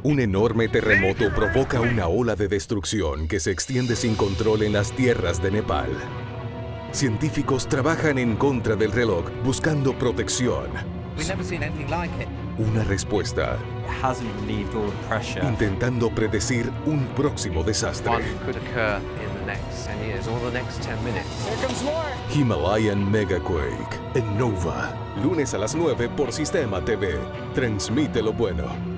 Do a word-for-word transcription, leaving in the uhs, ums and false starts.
Un enorme terremoto provoca una ola de destrucción que se extiende sin control en las tierras de Nepal. Científicos trabajan en contra del reloj buscando protección. Una respuesta. Intentando predecir un próximo desastre. Himalayan Megaquake en Nova. Lunes a las nueve por Sistema T V. Transmite lo bueno.